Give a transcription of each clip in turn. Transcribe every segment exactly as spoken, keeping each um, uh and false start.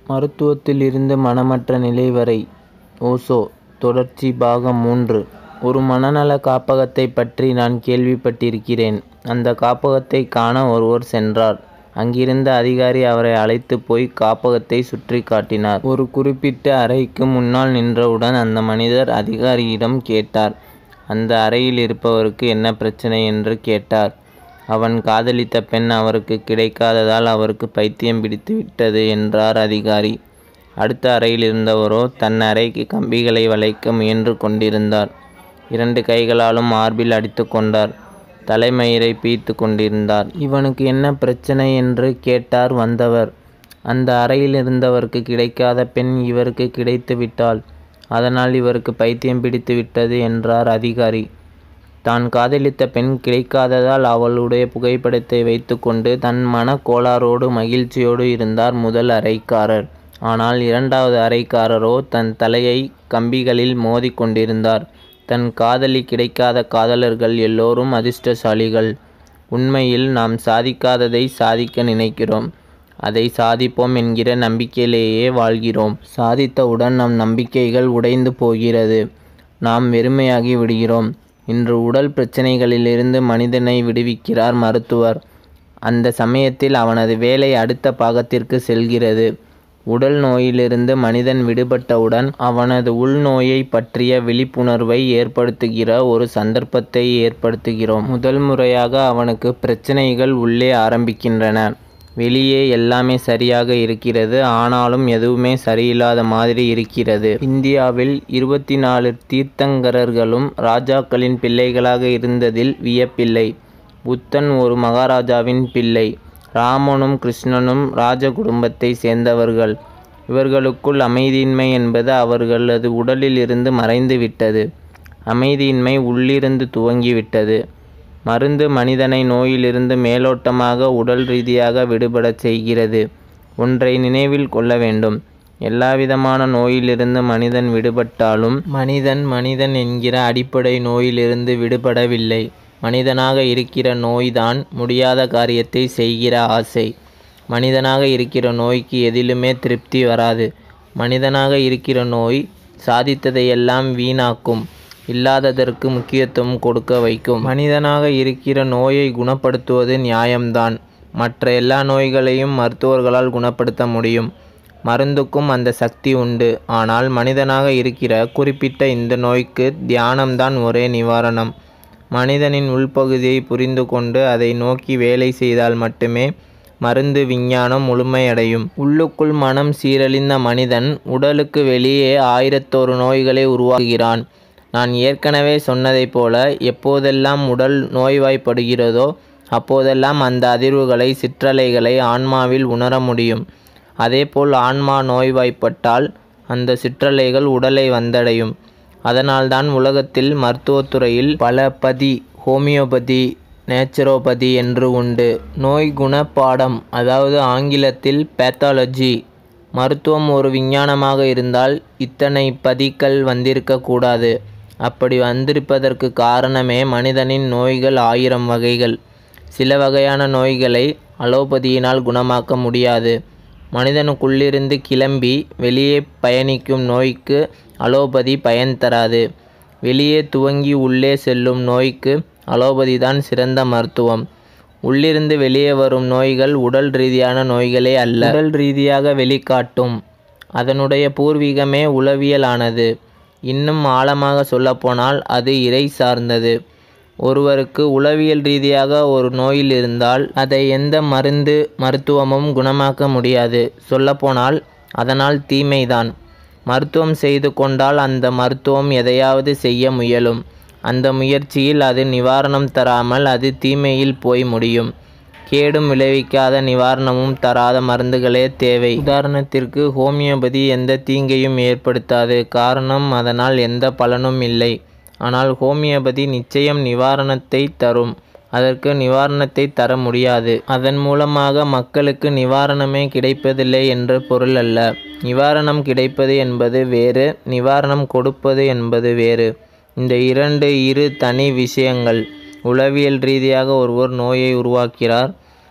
மருத்துவத்தில் இருந்து மனமற்ற நிலை வரை ஓஷோ தொடர்ச்சி பாகம் மூன்று. ஒரு மனநல காப்பகத்தை பற்றி நான் கேள்விப்பட்டிருக்கிறேன். அந்த காப்பகத்தை காண ஒருவர் சென்றார். அங்கிருந்த அதிகாரி அவரை அழைத்து போய் காப்பகத்தை சுற்றி காட்டினார். ஒரு குறிப்பிட்ட அறைக்கு முன்னால் நின்றவுடன் அந்த மனிதர் அதிகாரியிடம் கேட்டார். அந்த அறையில் இருப்பவருக்கு என்ன பிரச்சனை என்று கேட்டார். அவன் காதலித்த பெண் அவருக்கு கிடைக்காததால் அவருக்கு பைத்தியம் பிடித்து விட்டது என்றார் அதிகாரி. அடுத்த அறையில் இருந்தவரோ தன் அறைக்கு கம்பிகளை வளைக்க முயன்று கொண்டிருந்தார். இரண்டு கைகளாலும் மார்பில் அடித்து கொண்டார். தலைமயிரை பீய்த்து கொண்டிருந்தார். இவனுக்கு என்ன பிரச்சனை என்று கேட்டார் வந்தவர். அந்த அறையில் இருந்தவருக்கு கிடைக்காத பெண் இவருக்கு கிடைத்து விட்டாள். அதனால் இவருக்கு பைத்தியம் பிடித்து விட்டது என்றார் அதிகாரி. தான் காதலித்த பெண் கிடைக்காததால் அவளுடைய புகைப்படத்தை வைத்து கொண்டு தன் மன கோளாறோடு மகிழ்ச்சியோடு இருந்தார் முதல் அறைக்காரர். ஆனால் இரண்டாவது அறைக்காரரோ தன் தலையை கம்பிகளில் மோதி கொண்டிருந்தார். தன் காதலி கிடைக்காத காதலர்கள் எல்லோரும் அதிர்ஷ்டசாலிகள். உண்மையில் நாம் சாதிக்காததை சாதிக்க நினைக்கிறோம். அதை சாதிப்போம் என்கிற நம்பிக்கையிலேயே வாழ்கிறோம். சாதித்தவுடன் நம் நம்பிக்கைகள் உடைந்து போகிறது. நாம் வெறுமையாகி விடுகிறோம். இன்று உடல் பிரச்சனைகளிலிருந்து மனிதனை விடுவிக்கிறார் மருத்துவர். அந்த சமயத்தில் அவனது வேலை அடுத்த பாகத்திற்கு செல்கிறது. உடல் நோயிலிருந்து மனிதன் விடுபட்டவுடன் அவனது உள்நோயை பற்றிய விழிப்புணர்வை ஏற்படுத்துகிற ஒரு சந்தர்ப்பத்தை ஏற்படுத்துகிறோம். முதல் முறையாக அவனுக்கு பிரச்சனைகள் உள்ளே ஆரம்பிக்கின்றன. வெளியே எல்லாமே சரியாக இருக்கிறது. ஆனாலும் எதுவுமே சரியில்லாத மாதிரி இருக்கிறது. இந்தியாவில் இருபத்தி நாலு தீர்த்தங்கரர்களும் ராஜாக்களின் பிள்ளைகளாக இருந்ததில் வியப்பில்லை. புத்தன் ஒரு மகாராஜாவின் பிள்ளை. ராமனும் கிருஷ்ணனும் ராஜ குடும்பத்தை சேர்ந்தவர்கள். இவர்களுக்குள் அமைதியின்மை என்பது அவர்களது உடலில் இருந்து மறைந்து விட்டது. அமைதியின்மை உள்ளிருந்து துவங்கிவிட்டது. மருந்து மனிதனை நோயிலிருந்து மேலோட்டமாக உடல் ரீதியாக விடுபடச் செய்கிறது. ஒன்றை நினைவில் கொள்ள வேண்டும். எல்லாவிதமான நோயிலிருந்து மனிதன் விடுபட்டாலும் மனிதன் மனிதன் என்கிற அடிப்படை நோயிலிருந்து விடுபடவில்லை. மனிதனாக இருக்கிற நோய்தான் முடியாத காரியத்தை செய்கிற ஆசை. மனிதனாக இருக்கிற நோய்க்கு எதிலுமே திருப்தி வராது. மனிதனாக இருக்கிற நோய் சாதித்ததையெல்லாம் வீணாக்கும். இல்லாததற்கு முக்கியத்துவம் கொடுக்க வைக்கும். மனிதனாக இருக்கிற நோயை குணப்படுத்துவது நியாயம்தான். மற்ற எல்லா நோய்களையும் மருத்துவர்களால் குணப்படுத்த முடியும். மருந்துக்கும் அந்த சக்தி உண்டு. ஆனால் மனிதனாக இருக்கிற குறிப்பிட்ட இந்த நோய்க்கு தியானம்தான் ஒரே நிவாரணம். மனிதனின் உள்பகுதியை புரிந்து கொண்டு அதை நோக்கி வேலை செய்தால் மட்டுமே மருந்து விஞ்ஞானம் முழுமையடையும். உள்ளுக்குள் மனம் சீரழிந்த மனிதன் உடலுக்கு வெளியே ஆயிரத்தோரு நோய்களை உருவாக்குகிறான். நான் ஏற்கனவே சொன்னதைப் போல எப்போதெல்லாம் உடல் நோய்வாய்ப்படுகிறதோ அப்போதெல்லாம் அந்த அதிர்வுகளை சிற்றலைகளை ஆன்மாவில் உணர முடியும். அதேபோல் ஆன்மா நோய்வாய்ப்பட்டால் அந்த சிற்றலைகள் உடலை வந்தடையும். அதனால்தான் உலகத்தில் மருத்துவத்துறையில் பல பதி, ஹோமியோபதி, நேச்சுரோபதி என்று உண்டு. நோய் குணப்பாடம், அதாவது ஆங்கிலத்தில் பேத்தாலஜி. மருத்துவம் ஒரு விஞ்ஞானமாக இருந்தால் இத்தனை பதிகள் வந்திருக்க கூடாது. அப்படி வந்திருப்பதற்கு காரணமே மனிதனின் நோய்கள் ஆயிரம் வகைகள். சில வகையான நோய்களை அலோபதியினால் குணமாக்க முடியாது. மனிதனுக்குள்ளிருந்து கிளம்பி வெளியே பயணிக்கும் நோய்க்கு அலோபதி பயன் தராது. வெளியே துவங்கி உள்ளே செல்லும் நோய்க்கு அலோபதி தான் சிறந்த மருத்துவம். உள்ளிருந்து வெளியே வரும் நோய்கள் உடல் ரீதியான நோய்களே அல்ல. உடல் ரீதியாக வெளிக்காட்டும். அதனுடைய பூர்வீகமே உளவியலானது. இன்னும் ஆழமாக சொல்லப்போனால் அது இறை சார்ந்தது. ஒருவருக்கு உளவியல் ரீதியாக ஒரு நோயில் இருந்தால் அதை எந்த மருந்து மருத்துவமும் குணமாக்க முடியாது. சொல்லப்போனால் அதனால் தீமைதான். மருத்துவம் செய்து கொண்டால் அந்த மருத்துவம் எதையாவது செய்ய முயலும். அந்த முயற்சியில் அது நிவாரணம் தராமல் அது தீமையில் போய் முடியும். கேடும் விளைவிக்காத நிவாரணமும் தராத மருந்துகளே தேவை. உதாரணத்திற்கு ஹோமியோபதி எந்த தீங்கையும் ஏற்படுத்தாது. காரணம் அதனால் எந்த பலனும் இல்லை. ஆனால் ஹோமியோபதி நிச்சயம் நிவாரணத்தை தரும். அதற்கு நிவாரணத்தை தர முடியாது. அதன் மூலமாக மக்களுக்கு நிவாரணமே கிடைப்பதில்லை என்று பொருள் அல்ல. நிவாரணம் கிடைப்பது என்பது வேறு, நிவாரணம் கொடுப்பது என்பது வேறு. இந்த இரண்டு இரு தனி விஷயங்கள். உளவியல் ரீதியாக ஒருவர் நோயை உருவாக்கிறார்.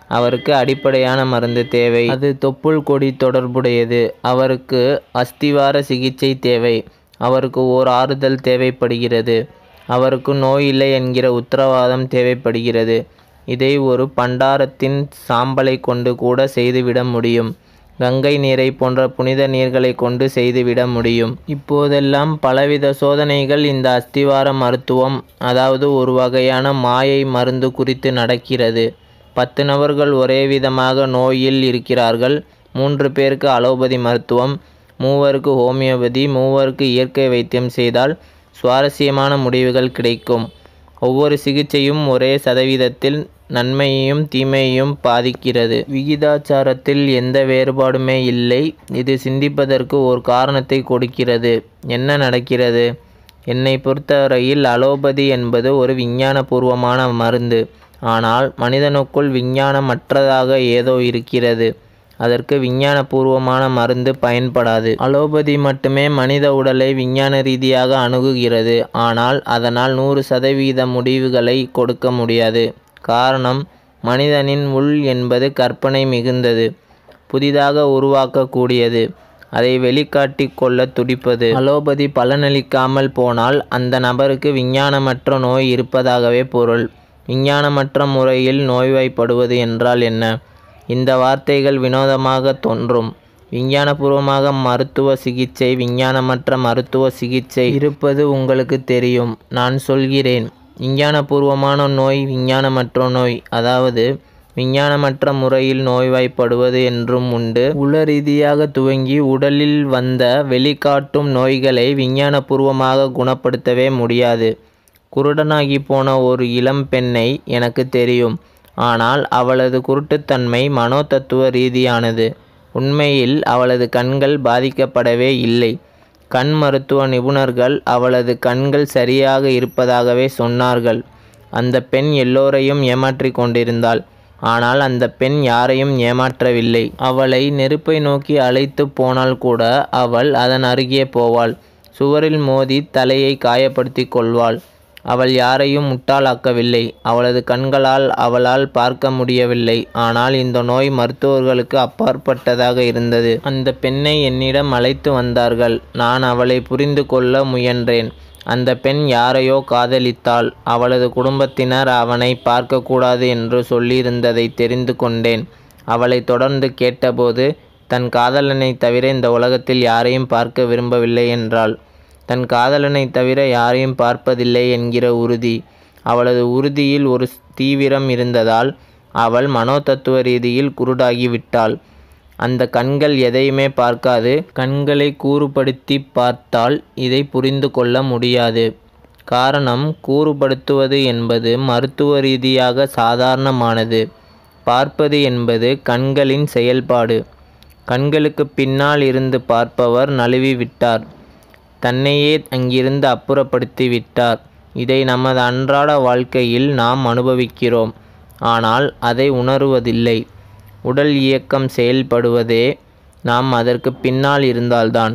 அவருக்கு அடிப்படையான மருந்து தேவை, அது தொப்புள் கொடி தொடர்புடையது. அவருக்கு அஸ்திவார சிகிச்சை தேவை, அவருக்கு ஓர் ஆறுதல் தேவைப்படுகிறது, அவருக்கு நோய் இல்லை என்கிற உத்தரவாதம் தேவைப்படுகிறது. இதை ஒரு பண்டாரத்தின் சாம்பலை கொண்டு கூட செய்துவிட முடியும். கங்கை நீரை போன்ற புனித நீர்களை கொண்டு செய்துவிட முடியும். இப்போதெல்லாம் பலவித சோதனைகள் இந்த அஸ்திவார மருத்துவம், அதாவது ஒரு வகையான மாயை மருந்து குறித்து நடக்கிறது. பத்து நபர்கள் ஒரே விதமாக நோயில் இருக்கிறார்கள். மூன்று பேருக்கு அலோபதி மருத்துவம், மூவருக்கு ஹோமியோபதி, மூவருக்கு இயற்கை வைத்தியம் செய்தால் சுவாரஸ்யமான முடிவுகள் கிடைக்கும். ஒவ்வொரு சிகிச்சையும் ஒரே சதவீதத்தில் நன்மையையும் தீமையையும் பாதிக்கிறது. விகிதாச்சாரத்தில் எந்த வேறுபாடுமே இல்லை. இது சிந்திப்பதற்கு ஒரு காரணத்தை கொடுக்கிறது. என்ன நடக்கிறது? என்னை பொறுத்தவரையில் அலோபதி என்பது ஒரு விஞ்ஞானபூர்வமான மருந்து. ஆனால் மனிதனுக்குள் விஞ்ஞானமற்றதாக ஏதோ இருக்கிறது. அதற்கு விஞ்ஞானபூர்வமான மருந்து பயன்படாது. அலோபதி மட்டுமே மனித உடலை விஞ்ஞான ரீதியாக அணுகுகிறது. ஆனால் அதனால் நூறு சதவீத முடிவுகளை கொடுக்க முடியாது. காரணம், மனிதனின் உள் என்பது கற்பனை மிகுந்தது, புதிதாக உருவாக்கக்கூடியது, அதை வெளிக்காட்டி கொள்ள துடிப்பது. அலோபதி பலனளிக்காமல் போனால் அந்த நபருக்கு விஞ்ஞானமற்ற நோய் இருப்பதாகவே பொருள். விஞ்ஞானமற்ற முறையில் நோய்வாய்ப்படுவது என்றால் என்ன? இந்த வார்த்தைகள் வினோதமாக தோன்றும். விஞ்ஞானபூர்வமாக மருத்துவ சிகிச்சை, விஞ்ஞானமற்ற மருத்துவ சிகிச்சை இருப்பது உங்களுக்கு தெரியும். நான் சொல்கிறேன், விஞ்ஞானபூர்வமான நோய், விஞ்ஞானமற்ற நோய், அதாவது விஞ்ஞானமற்ற முறையில் நோய்வாய்ப்படுவது என்றும் உண்டு. உள ரீதியாக துவங்கி உடலில் வந்த வெளிக்காட்டும் நோய்களை விஞ்ஞானபூர்வமாக குணப்படுத்தவே முடியாது. குருடனாகி போன ஒரு இளம் பெண்ணை எனக்கு தெரியும். ஆனால் அவளது குருட்டுத்தன்மை மனோதத்துவ ரீதியானது. உண்மையில் அவளது கண்கள் பாதிக்கப்படவே இல்லை. கண் மருத்துவ நிபுணர்கள் அவளது கண்கள் சரியாக இருப்பதாகவே சொன்னார்கள். அந்த பெண் எல்லோரையும் ஏமாற்றி கொண்டிருந்தாள். ஆனால் அந்த பெண் யாரையும் ஏமாற்றவில்லை. அவளை நெருப்பை நோக்கி அழைத்து போனால் கூட அவள் அதன் அருகே போவாள். சுவரில் மோதி தலையை காயப்படுத்தி கொள்வாள். அவள் யாரையும் முட்டாளாக்கவில்லை. அவளது கண்களால் அவளால் பார்க்க முடியவில்லை. ஆனால் இந்த நோய் மருத்துவர்களுக்கு அப்பாற்பட்டதாக இருந்தது. அந்த பெண்ணை என்னிடம் அழைத்து வந்தார்கள். நான் அவளை புரிந்து கொள்ள முயன்றேன். அந்த பெண் யாரையோ காதலித்தாள். அவளது குடும்பத்தினர் அவனை பார்க்கக்கூடாது என்று சொல்லியிருந்ததை தெரிந்து கொண்டேன். அவளை தொடர்ந்து கேட்டபோது தன் காதலனை தவிர இந்த உலகத்தில் யாரையும் பார்க்க விரும்பவில்லை என்றாள். தன் காதலனை தவிர யாரையும் பார்ப்பதில்லை என்கிற உறுதி. அவளது உறுதியில் ஒரு தீவிரம் இருந்ததால் அவள் மனோதத்துவ ரீதியில் குருடாகிவிட்டாள். அந்த கண்கள் எதையுமே பார்க்காது. கண்களை கூறுபடுத்தி பார்த்தால் இதை புரிந்து கொள்ள முடியாது. காரணம், கூறுபடுத்துவது என்பது மருத்துவ ரீதியாக சாதாரணமானது. பார்ப்பது என்பது கண்களின் செயல்பாடு. கண்களுக்கு பின்னால் இருந்து பார்ப்பவர் நழுவி விட்டார். தன்னையே அங்கிருந்து அப்புறப்படுத்தி விட்டார். இதை நமது அன்றாட வாழ்க்கையில் நாம் அனுபவிக்கிறோம். ஆனால் அதை உணருவதில்லை. உடல் இயக்கம் செயல்படுவதே நாம் அதற்கு பின்னால் இருந்தால்தான்.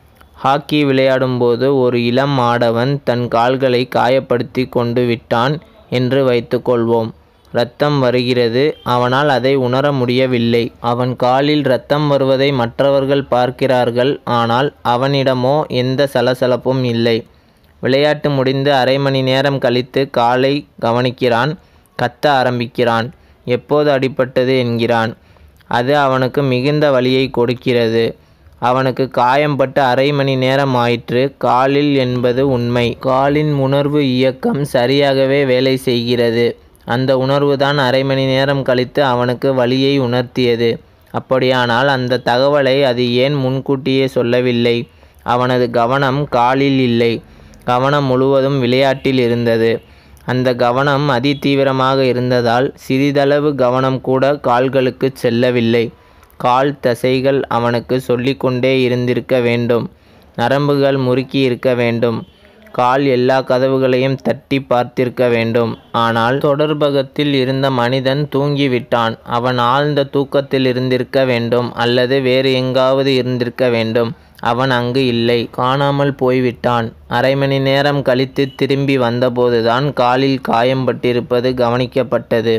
ஹாக்கி விளையாடும்போது ஒரு இளம் ஆடவன் தன் கால்களை காயப்படுத்தி கொண்டு விட்டான் என்று வைத்துக்கொள்வோம். இரத்தம் வருகிறது. அவனால் அதை உணர முடியவில்லை. அவன் காலில் இரத்தம் வருவதை மற்றவர்கள் பார்க்கிறார்கள். ஆனால் அவனிடமோ எந்த சலசலப்பும் இல்லை. விளையாட்டு முடிந்து அரை மணி நேரம் கழித்து காலை கவனிக்கிறான். கத்த ஆரம்பிக்கிறான். எப்போது அடிபட்டது என்கிறான். அது அவனுக்கு மிகுந்த வலியை கொடுக்கிறது. அவனுக்கு காயம்பட்டு அரை மணி நேரம் ஆயிற்று. காலில் என்பது உண்மை. காலின் உணர்வு இயக்கம் சரியாகவே வேலை செய்கிறது. அந்த உணர்வுதான் அரை மணி நேரம் கழித்து அவனுக்கு வலியை உணர்த்தியது. அப்படியானால் அந்த தகவலை அது ஏன் முன்கூட்டியே சொல்லவில்லை? அவனது கவனம் காலில் இல்லை. கவனம் முழுவதும் விளையாட்டில் இருந்தது. அந்த கவனம் அதிதீவிரமாக இருந்ததால் சிறிதளவு கவனம் கூட கால்களுக்கு செல்லவில்லை. கால் தசைகள் அவனுக்கு சொல்லிக்கொண்டே இருந்திருக்க வேண்டும். நரம்புகள் முறுக்கி இருக்க வேண்டும். கால் எல்லா கதவுகளையும் தட்டி பார்த்திருக்க வேண்டும். ஆனால் தொடர்பகத்தில் இருந்த மனிதன் தூங்கிவிட்டான். அவன் ஆழ்ந்த தூக்கத்தில் இருந்திருக்க வேண்டும், அல்லது வேறு எங்காவது இருந்திருக்க வேண்டும். அவன் அங்கு இல்லை. காணாமல் போய்விட்டான். அரை மணி நேரம் கழித்து திரும்பி வந்தபோதுதான் காலில் காயம்பட்டிருப்பது கவனிக்கப்பட்டது.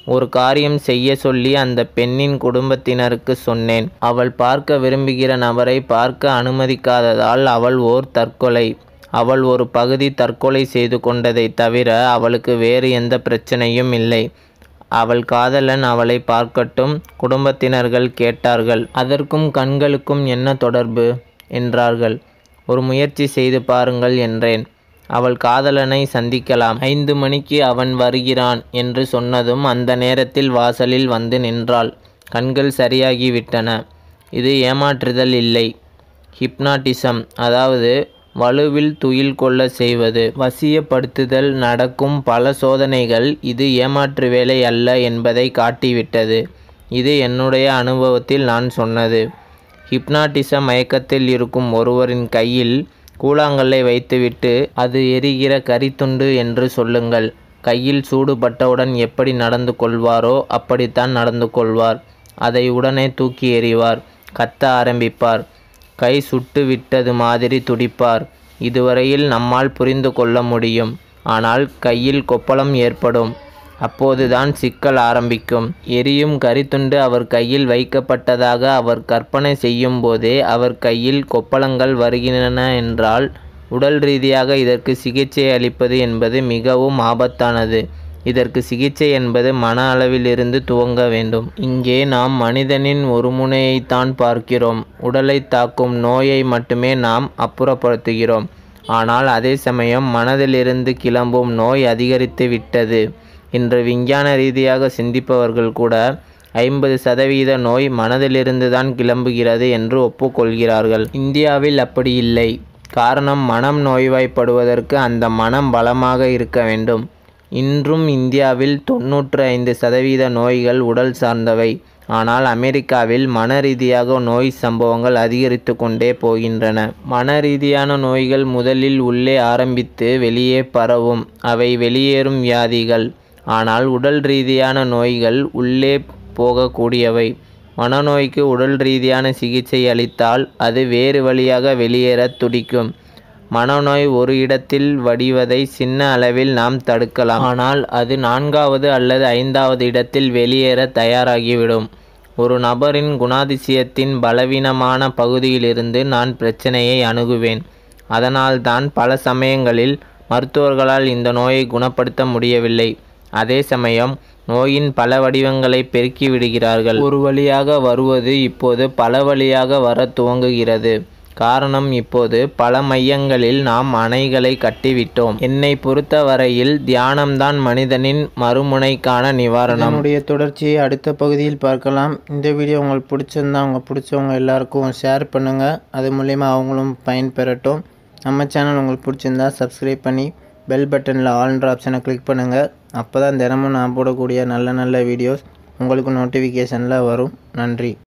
ஒரு காரியம் செய்ய சொல்லி அந்த பெண்ணின் குடும்பத்தினருக்கு சொன்னேன். அவள் பார்க்க விரும்புகிற நபரை பார்க்க அனுமதிக்காததால் அவள் ஓர் தற்கொலை. அவள் ஒரு பகுதி தற்கொலை செய்து கொண்டதை தவிர அவளுக்கு வேறு எந்த பிரச்சனையும் இல்லை. அவள் காதலன் அவளை பார்க்கட்டும். குடும்பத்தினர்கள் கேட்டார்கள். அதற்கும் கண்களுக்கும் என்ன தொடர்பு என்றார்கள். ஒரு முயற்சி செய்து பாருங்கள் என்றேன். அவள் காதலனை சந்திக்கலாம். ஐந்து மணிக்கு அவன் வருகிறான் என்று சொன்னதும் அந்த நேரத்தில் வாசலில் வந்து நின்றாள். கண்கள் சரியாகிவிட்டன. இது ஏமாற்றுதல் இல்லை, ஹிப்னாட்டிசம், அதாவது வலுவில் துயில் கொள்ள செய்வது, வசியப்படுத்துதல். நடக்கும் பல சோதனைகள் இது ஏமாற்று வேலை அல்ல என்பதை காட்டிவிட்டது. இது என்னுடைய அனுபவத்தில் நான் சொன்னது. ஹிப்னாட்டிசம் மயக்கத்தில் இருக்கும் ஒருவரின் கையில் கூழாங்கல்லை வைத்துவிட்டு அது எரிகிற கரித்துண்டு என்று சொல்லுங்கள். கையில் சூடுபட்டவுடன் எப்படி நடந்து கொள்வாரோ அப்படித்தான் நடந்து கொள்வார். அதை உடனே தூக்கி எறிவார். கத்த ஆரம்பிப்பார். கை சுட்டு விட்டது மாதிரி துடிப்பார். இதுவரையில் நம்மால் புரிந்து கொள்ள முடியும். ஆனால் கையில் கொப்பளம் ஏற்படும். அப்போதுதான் சிக்கல் ஆரம்பிக்கும். எரியும் கரித்துண்டு அவர் கையில் வைக்கப்பட்டதாக அவர் கற்பனை செய்யும் போதே அவர் கையில் கொப்பளங்கள் வருகின்றன என்றால் உடல் ரீதியாக இதற்கு சிகிச்சை அளிப்பது என்பது மிகவும் ஆபத்தானது. இதற்கு சிகிச்சை என்பது மன அளவிலிருந்து துவங்க வேண்டும். இங்கே நாம் மனிதனின் ஒரு முனையைத்தான் பார்க்கிறோம். உடலை தாக்கும் நோயை மட்டுமே நாம் அப்புறப்படுத்துகிறோம். ஆனால் அதே சமயம் மனதிலிருந்து கிளம்பும் நோய் அதிகரித்து விட்டது. இன்று விஞ்ஞான ரீதியாக சிந்திப்பவர்கள் கூட ஐம்பது சதவீத நோய் மனதிலிருந்து தான் கிளம்புகிறது என்று ஒப்புக்கொள்கிறார்கள். இந்தியாவில் அப்படி இல்லை. காரணம், மனம் நோய்வாய்ப்படுவதற்கு அந்த மனம் பலமாக இருக்க வேண்டும். இன்றும் இந்தியாவில் தொன்னூற்று ஐந்து சதவீத நோய்கள் உடல் சார்ந்தவை. ஆனால் அமெரிக்காவில் மன ரீதியாக நோய் சம்பவங்கள் அதிகரித்து கொண்டே போகின்றன. மன ரீதியான நோய்கள் முதலில் உள்ளே ஆரம்பித்து வெளியே பரவும். அவை வெளியேறும் வியாதிகள். ஆனால் உடல் ரீதியான நோய்கள் உள்ளே போகக்கூடியவை. மனநோய்க்கு உடல் ரீதியான சிகிச்சை அளித்தால் அது வேறு வழியாக வெளியேற துடிக்கும். மனநோய் ஒரு இடத்தில் வடிவதை சின்ன அளவில் நாம் தடுக்கலாம். ஆனால் அது நான்காவது அல்லது ஐந்தாவது இடத்தில் வெளியேற தயாராகிவிடும். ஒரு நபரின் குணாதிசயத்தின் பலவீனமான பகுதியிலிருந்து நான் பிரச்சனையை அணுகுவேன். அதனால்தான் பல சமயங்களில் மருத்துவர்களால் இந்த நோயை குணப்படுத்த முடியவில்லை. அதே சமயம் நோயின் பல வடிவங்களை பெருக்கி விடுகிறார்கள். ஒரு வழியாக வருவது இப்போது பல வழியாக வர துவங்குகிறது. காரணம், இப்போது பல மையங்களில் நாம் அணைகளை கட்டிவிட்டோம். என்னை பொறுத்த வரையில் தியானம்தான் மனிதனின் மறுமுனைக்கான நிவாரணம். என்னுடைய தொடர்ச்சியை அடுத்த பகுதியில் பார்க்கலாம். இந்த வீடியோ உங்களுக்கு பிடிச்சிருந்தா அவங்க பிடிச்சவங்க எல்லாருக்கும் ஷேர் பண்ணுங்கள். அது மூலயமா அவங்களும் பயன்பெறட்டும். நம்ம சேனல் உங்களுக்கு பிடிச்சிருந்தா சப்ஸ்கிரைப் பண்ணி பெல் பட்டனில் ஆல்ன்ற ஆப்ஷனை கிளிக் பண்ணுங்கள். அப்போ தான் தினமும் நான் போடக்கூடிய நல்ல நல்ல வீடியோஸ் உங்களுக்கு நோட்டிஃபிகேஷனில் வரும். நன்றி.